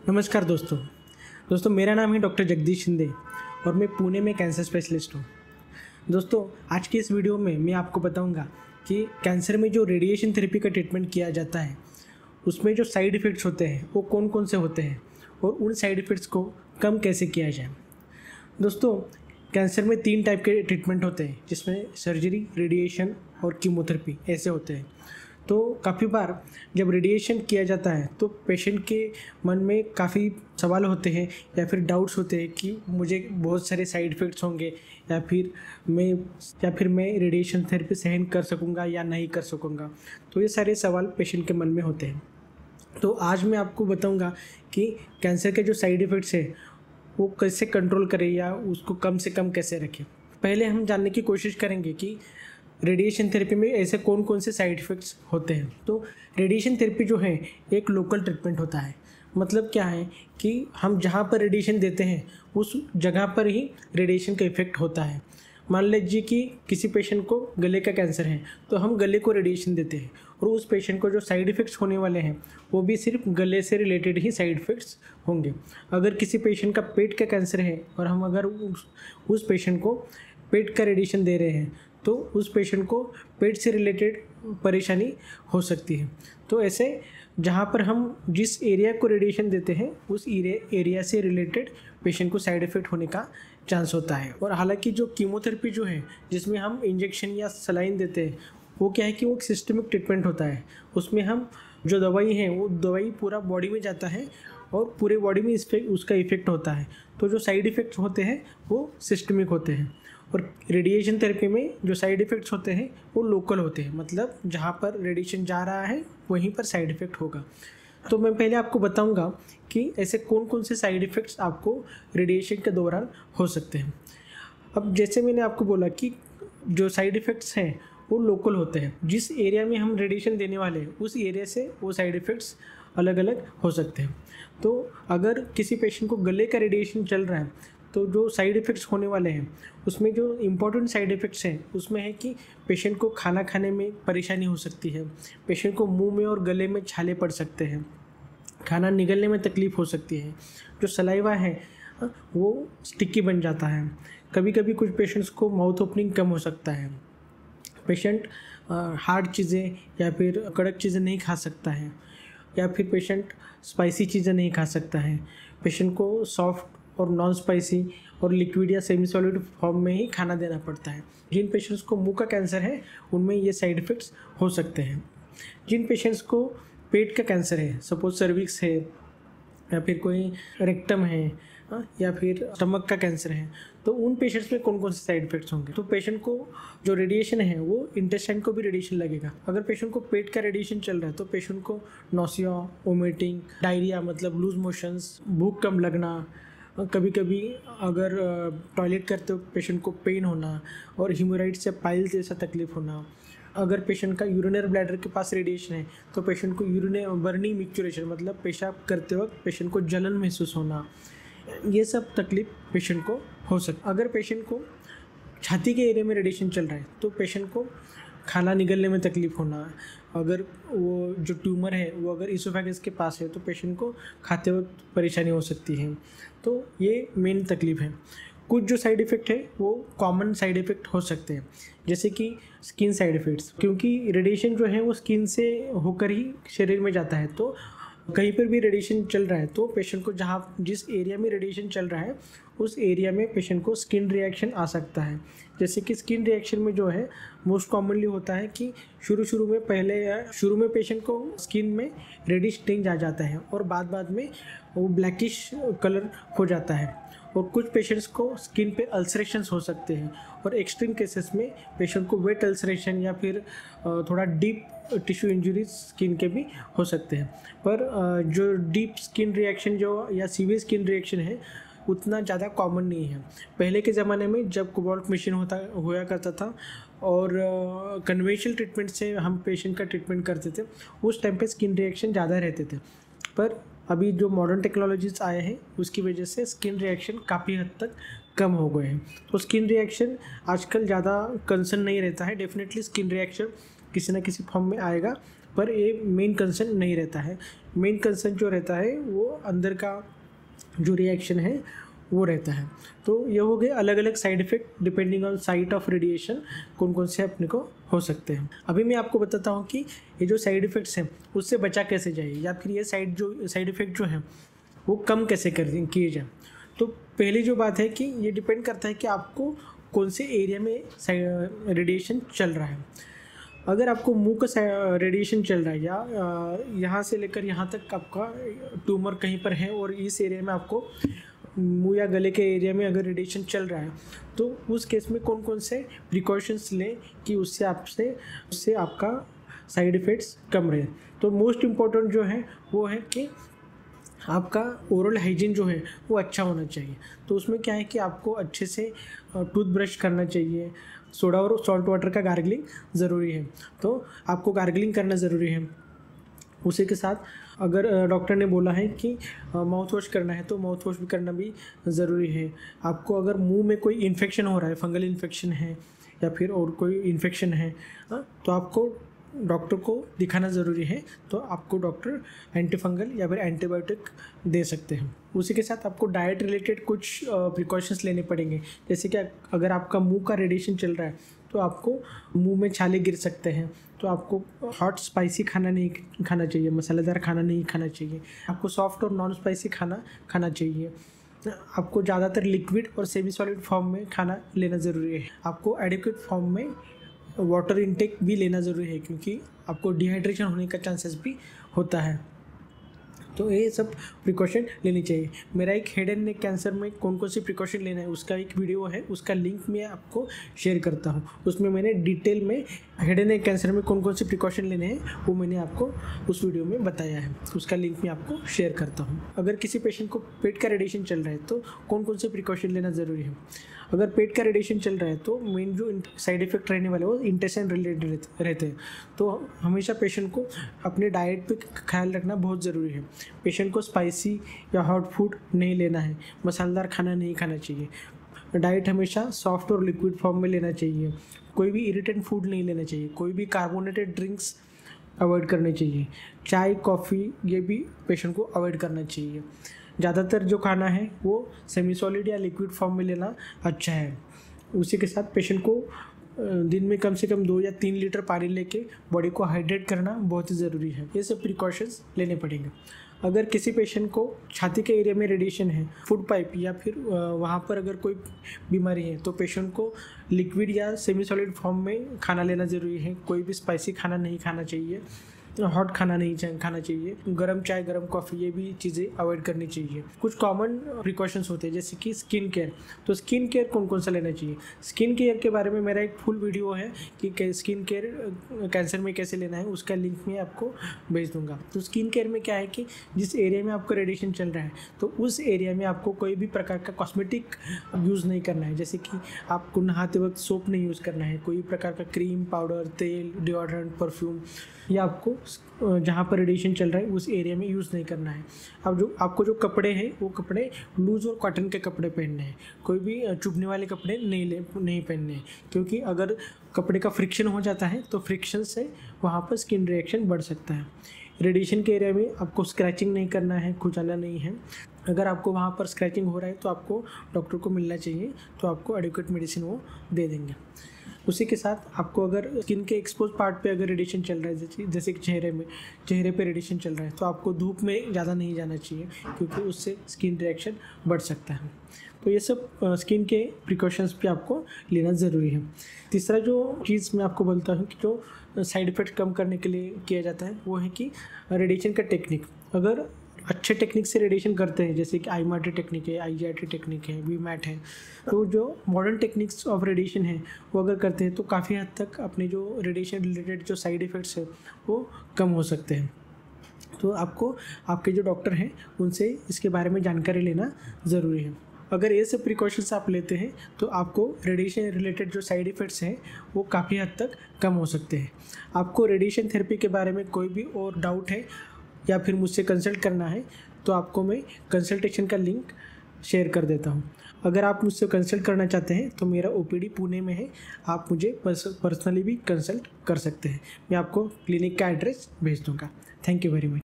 नमस्कार दोस्तों मेरा नाम है डॉक्टर जगदीश शिंदे और मैं पुणे में कैंसर स्पेशलिस्ट हूँ। दोस्तों आज की इस वीडियो में मैं आपको बताऊंगा कि कैंसर में जो रेडिएशन थेरेपी का ट्रीटमेंट किया जाता है उसमें जो साइड इफ़ेक्ट्स होते हैं वो कौन कौन से होते हैं और उन साइड इफ़ेक्ट्स को कम कैसे किया जाए। दोस्तों कैंसर में 3 टाइप के ट्रीटमेंट होते हैं जिसमें सर्जरी, रेडिएशन और कीमोथेरेपी ऐसे होते हैं। तो काफ़ी बार जब रेडिएशन किया जाता है तो पेशेंट के मन में काफ़ी सवाल होते हैं या फिर डाउट्स होते हैं कि मुझे बहुत सारे साइड इफ़ेक्ट्स होंगे या फिर मैं रेडिएशन थेरेपी सहन कर सकूंगा या नहीं कर सकूंगा। तो ये सारे सवाल पेशेंट के मन में होते हैं। तो आज मैं आपको बताऊंगा कि कैंसर के जो साइड इफ़ेक्ट्स हैं वो कैसे कंट्रोल करें या उसको कम से कम कैसे रखें। पहले हम जानने की कोशिश करेंगे कि रेडिएशन थेरेपी में ऐसे कौन कौन से साइड इफ़ेक्ट्स होते हैं। तो रेडिएशन थेरेपी जो है एक लोकल ट्रीटमेंट होता है। मतलब क्या है कि हम जहाँ पर रेडिएशन देते हैं उस जगह पर ही रेडिएशन का इफ़ेक्ट होता है। मान लीजिए कि किसी पेशेंट को गले का कैंसर है तो हम गले को रेडिएशन देते हैं और उस पेशेंट को जो साइड इफ़ेक्ट्स होने वाले हैं वो भी सिर्फ गले से रिलेटेड ही साइड इफ़ेक्ट्स होंगे। अगर किसी पेशेंट का पेट का कैंसर है और हम अगर उस पेशेंट को पेट का रेडिएशन दे रहे हैं तो उस पेशेंट को पेट से रिलेटेड परेशानी हो सकती है। तो ऐसे जहाँ पर हम जिस एरिया को रेडिएशन देते हैं उस एरिया से रिलेटेड पेशेंट को साइड इफ़ेक्ट होने का चांस होता है। और हालांकि जो कीमोथेरेपी जो है जिसमें हम इंजेक्शन या सलाइन देते हैं वो क्या है कि वो एक सिस्टमिक ट्रीटमेंट होता है। उसमें हम जो दवाई है वो दवाई पूरा बॉडी में जाता है और पूरे बॉडी में उसका इफ़ेक्ट होता है। तो जो साइड इफ़ेक्ट्स होते हैं वो सिस्टमिक होते हैं और रेडिएशन थेरेपी में जो साइड इफ़ेक्ट्स होते हैं वो लोकल होते हैं। मतलब जहाँ पर रेडिएशन जा रहा है वहीं पर साइड इफ़ेक्ट होगा। तो मैं पहले आपको बताऊंगा कि ऐसे कौन कौन से साइड इफ़ेक्ट्स आपको रेडिएशन के दौरान हो सकते हैं। अब जैसे मैंने आपको बोला कि जो साइड इफ़ेक्ट्स हैं वो लोकल होते हैं। जिस एरिया में हम रेडिएशन देने वाले हैं उस एरिया से वो साइड इफ़ेक्ट्स अलग अलग हो सकते हैं। तो अगर किसी पेशेंट को गले का रेडिएशन चल रहा है तो जो साइड इफ़ेक्ट्स होने वाले हैं उसमें जो इम्पोर्टेंट साइड इफ़ेक्ट्स हैं उसमें है कि पेशेंट को खाना खाने में परेशानी हो सकती है, पेशेंट को मुंह में और गले में छाले पड़ सकते हैं, खाना निगलने में तकलीफ़ हो सकती है, जो सलाइवा है वो स्टिकी बन जाता है, कभी कभी कुछ पेशेंट्स को माउथ ओपनिंग कम हो सकता है, पेशेंट हार्ड चीज़ें या फिर कड़क चीज़ें नहीं खा सकता है, या फिर पेशेंट स्पाइसी चीज़ें नहीं खा सकता है, पेशेंट को सॉफ्ट और नॉन स्पाइसी और लिक्विड या सेमी सॉलिड फॉर्म में ही खाना देना पड़ता है। जिन पेशेंट्स को मुंह का कैंसर है उनमें ये साइड इफ़ेक्ट्स हो सकते हैं। जिन पेशेंट्स को पेट का कैंसर है, सपोज सर्विक्स है या फिर कोई रेक्टम है या फिर स्टमक का कैंसर है, तो उन पेशेंट्स में कौन कौन से साइड इफ़ेक्ट्स होंगे। तो पेशेंट को जो रेडिएशन है वो इंटेस्टाइन को भी रेडिएशन लगेगा। अगर पेशेंट को पेट का रेडिएशन चल रहा है तो पेशेंट को नोसिया, वोमिटिंग, डायरिया मतलब लूज मोशंस, भूख कम लगना, कभी कभी अगर टॉयलेट करते वक्त पेशेंट को पेन होना और हीमोराइड्स या पाइल्स जैसा तकलीफ होना, अगर पेशेंट का यूरिनरी ब्लैडर के पास रेडिएशन है तो पेशेंट को बर्निंग मिक्चुरेशन मतलब पेशाब करते वक्त पेशेंट को जलन महसूस होना, ये सब तकलीफ पेशेंट को हो सकती। अगर पेशेंट को छाती के एरिया में रेडिएशन चल रहा है तो पेशेंट को खाना निगलने में तकलीफ़ होना, अगर वो जो ट्यूमर है वो अगर इसोफेगस के पास है तो पेशेंट को खाते वक्त परेशानी हो सकती है। तो ये मेन तकलीफ़ है। कुछ जो साइड इफ़ेक्ट है वो कॉमन साइड इफ़ेक्ट हो सकते हैं जैसे कि स्किन साइड इफ़ेक्ट्स, क्योंकि रेडिएशन जो है वो स्किन से होकर ही शरीर में जाता है। तो कहीं पर भी रेडिएशन चल रहा है तो पेशेंट को जिस एरिया में रेडिएशन चल रहा है उस एरिया में पेशेंट को स्किन रिएक्शन आ सकता है। जैसे कि स्किन रिएक्शन में जो है मोस्ट कॉमनली होता है कि शुरू में पेशेंट को स्किन में रेडिश टिंज आ जाता है और बाद में वो ब्लैकिश कलर हो जाता है। और कुछ पेशेंट्स को स्किन पे अल्सरेशंस हो सकते हैं और एक्सट्रीम केसेस में पेशेंट को वेट अल्सरेशन या फिर थोड़ा डीप टिश्यू इंजरीज स्किन के भी हो सकते हैं। पर जो डीप स्किन रिएक्शन या सीवियर स्किन रिएक्शन है उतना ज़्यादा कॉमन नहीं है। पहले के ज़माने में जब कोबाल्ट मशीन होया करता था और कन्वेंशनल ट्रीटमेंट से हम पेशेंट का ट्रीटमेंट करते थे उस टाइम पे स्किन रिएक्शन ज़्यादा रहते थे। पर अभी जो मॉडर्न टेक्नोलॉजीज आए हैं उसकी वजह से स्किन रिएक्शन काफ़ी हद तक कम हो गए हैं। तो स्किन रिएक्शन आजकल ज़्यादा कंसर्न नहीं रहता है। डेफिनेटली स्किन रिएक्शन किसी न किसी फॉर्म में आएगा पर ये मेन कंसर्न नहीं रहता है। मेन कंसर्न जो रहता है वो अंदर का जो रिएक्शन है वो रहता है। तो ये हो गए अलग अलग side effect depending on site of radiation, कौन कौन से अपने को हो सकते हैं। अभी मैं आपको बताता हूँ कि ये जो साइड इफ़ेक्ट्स हैं उससे बचा कैसे जाए, या फिर ये साइड इफ़ेक्ट जो हैं वो कम कैसे किए जाए। तो पहली जो बात है कि ये डिपेंड करता है कि आपको कौन से एरिया में रेडिएशन चल रहा है। अगर आपको मुंह का रेडिएशन चल रहा है या यहाँ से लेकर यहाँ तक आपका ट्यूमर कहीं पर है और इस एरिया में आपको मुंह या गले के एरिया में अगर रेडिएशन चल रहा है, तो उस केस में कौन कौन से प्रिकॉशंस लें कि उससे आपका साइड इफ़ेक्ट्स कम रहे। तो मोस्ट इम्पॉर्टेंट जो है वो है कि आपका ओरल हाइजीन जो है वो अच्छा होना चाहिए। तो उसमें क्या है कि आपको अच्छे से टूथब्रश करना चाहिए, सोडा और सॉल्ट वाटर का गार्गलिंग ज़रूरी है, तो आपको गार्गलिंग करना ज़रूरी है। उसी के साथ अगर डॉक्टर ने बोला है कि माउथ वॉश करना है तो माउथ वॉश भी करना भी ज़रूरी है। आपको अगर मुंह में कोई इन्फेक्शन हो रहा है, फंगल इन्फेक्शन है या फिर और कोई इन्फेक्शन है, तो आपको डॉक्टर को दिखाना ज़रूरी है। तो आपको डॉक्टर एंटीफंगल या फिर एंटीबायोटिक दे सकते हैं। उसी के साथ आपको डाइट रिलेटेड कुछ प्रिकॉशंस लेने पड़ेंगे, जैसे कि अगर आपका मुंह का रेडिएशन चल रहा है तो आपको मुंह में छाले गिर सकते हैं, तो आपको हॉट स्पाइसी खाना नहीं खाना चाहिए, मसालेदार खाना नहीं खाना चाहिए। आपको सॉफ्ट और नॉन स्पाइसी खाना खाना चाहिए। आपको ज़्यादातर लिक्विड और सेमी सॉलिड फॉर्म में खाना लेना ज़रूरी है। आपको एडिक्वेट फॉर्म में वाटर इनटेक भी लेना ज़रूरी है, क्योंकि आपको डिहाइड्रेशन होने का चांसेस भी होता है। तो ये सब प्रिकॉशन लेनी चाहिए। मेरा एक हेड एंड नेक कैंसर में कौन कौन सी प्रिकॉशन लेना है उसका एक वीडियो है, उसका लिंक मैं आपको शेयर करता हूँ। उसमें मैंने डिटेल में हेड एंड नेक कैंसर में कौन कौन से प्रिकॉशन लेने हैं वो मैंने आपको उस वीडियो में बताया है। उसका लिंक मैं आपको शेयर करता हूँ। अगर किसी पेशेंट को पेट का रेडिएशन चल रहा है तो कौन कौन से प्रिकॉशन लेना ज़रूरी है। अगर पेट का रेडिएशन चल रहा है तो मेन जो साइड इफ़ेक्ट रहने वाले वो इंटेस्टाइन रिलेटेड रहते हैं। तो हमेशा पेशेंट को अपने डाइट पे ख्याल रखना बहुत ज़रूरी है। पेशेंट को स्पाइसी या हॉट फूड नहीं लेना है, मसालेदार खाना नहीं खाना चाहिए। डाइट हमेशा सॉफ्ट और लिक्विड फॉर्म में लेना चाहिए। कोई भी इरिटेंट फूड नहीं लेना चाहिए। कोई भी कार्बोनेटेड ड्रिंक्स अवॉइड करने चाहिए। चाय, कॉफ़ी ये भी पेशेंट को अवॉइड करना चाहिए। ज़्यादातर जो खाना है वो सेमी सॉलिड या लिक्विड फॉर्म में लेना अच्छा है। उसी के साथ पेशेंट को दिन में कम से कम 2 या 3 लीटर पानी लेके बॉडी को हाइड्रेट करना बहुत ही ज़रूरी है। ये सब प्रिकॉशंस लेने पड़ेंगे। अगर किसी पेशेंट को छाती के एरिया में रेडिएशन है, फूड पाइप या फिर वहाँ पर अगर कोई बीमारी है, तो पेशेंट को लिक्विड या सेमी सॉलिड फॉर्म में खाना लेना ज़रूरी है। कोई भी स्पाइसी खाना नहीं खाना चाहिए, हॉट खाना नहीं खाना चाहिए। गरम चाय, गरम कॉफ़ी ये भी चीज़ें अवॉइड करनी चाहिए। कुछ कॉमन प्रिकॉशंस होते हैं जैसे कि स्किन केयर। तो स्किन केयर कौन कौन सा लेना चाहिए। स्किन केयर के बारे में मेरा एक फुल वीडियो है कि स्किन केयर कैंसर में कैसे लेना है, उसका लिंक मैं आपको भेज दूंगा। तो स्किन केयर में क्या है कि जिस एरिया में आपको रेडिएशन चल रहा है तो उस एरिया में आपको कोई भी प्रकार का कॉस्मेटिक यूज़ नहीं करना है। जैसे कि आपको नहाते वक्त सोप नहीं यूज़ करना है, कोई प्रकार का क्रीम, पाउडर, तेल, डिओड्रेंट, परफ्यूम या आपको जहाँ पर रेडिएशन चल रहा है उस एरिया में यूज़ नहीं करना है। अब आपको जो कपड़े हैं वो कपड़े लूज़ और कॉटन के कपड़े पहनने हैं। कोई भी चुभने वाले कपड़े नहीं पहनने हैं, क्योंकि अगर कपड़े का फ्रिक्शन हो जाता है तो फ्रिक्शन से वहाँ पर स्किन रिएक्शन बढ़ सकता है। रेडिएशन के एरिया में आपको स्क्रैचिंग नहीं करना है, खुजाना नहीं है। अगर आपको वहाँ पर स्क्रैचिंग हो रहा है तो आपको डॉक्टर को मिलना चाहिए, तो आपको एडिक्वेट मेडिसिन वो दे देंगे। उसी के साथ आपको अगर स्किन के एक्सपोज पार्ट पे अगर रेडिएशन चल रहा है, जैसे कि चेहरे पे रेडिएशन चल रहा है, तो आपको धूप में ज़्यादा नहीं जाना चाहिए, क्योंकि उससे स्किन रिएक्शन बढ़ सकता है। तो ये सब स्किन के प्रिकॉशंस भी आपको लेना ज़रूरी है। तीसरा जो चीज़ मैं आपको बोलता हूँ कि जो साइड इफ़ेक्ट कम करने के लिए किया जाता है वो है कि रेडिएशन का टेक्निक। अगर अच्छे टेक्निक से रेडिएशन करते हैं, जैसे कि IMAT टेक्निक है, IGRT टेक्निक है, VMAT है, तो जो मॉडर्न टेक्निक्स ऑफ रेडिएशन है वो अगर करते हैं तो काफ़ी हद तक अपने जो रेडिएशन रिलेटेड जो साइड इफ़ेक्ट्स है वो कम हो सकते हैं। तो आपको आपके जो डॉक्टर हैं उनसे इसके बारे में जानकारी लेना ज़रूरी है। अगर ये सब प्रिकॉशंस आप लेते हैं तो आपको रेडिएशन रिलेटेड जो साइड इफ़ेक्ट्स हैं वो काफ़ी हद तक कम हो सकते हैं। आपको रेडिएशन थेरेपी के बारे में कोई भी और डाउट है या फिर मुझसे कंसल्ट करना है तो आपको मैं कंसल्टेशन का लिंक शेयर कर देता हूँ। अगर आप मुझसे कंसल्ट करना चाहते हैं तो मेरा ओपीडी पुणे में है, आप मुझे पर्सनली भी कंसल्ट कर सकते हैं। मैं आपको क्लिनिक का एड्रेस भेज दूँगा। Thank you very much.